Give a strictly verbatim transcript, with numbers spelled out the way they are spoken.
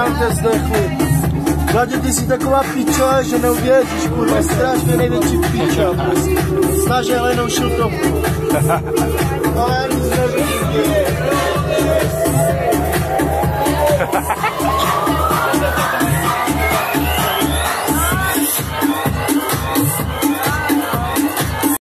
tam tě zdechli. Vladě, ty jsi taková piča, že neuvěříš, kurva, strašně největší piča, prostě. Snažil jenom šiltovku. Ale